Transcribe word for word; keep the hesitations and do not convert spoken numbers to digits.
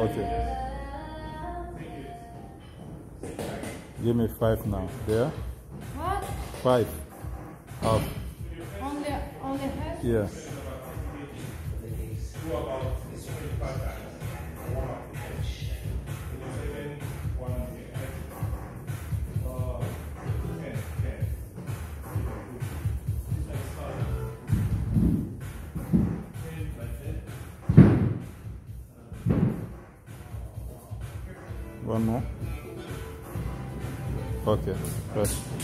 Okay. Give me five now. There? What? Five. Half. On the on the head? Yeah. One more. Okay. Press.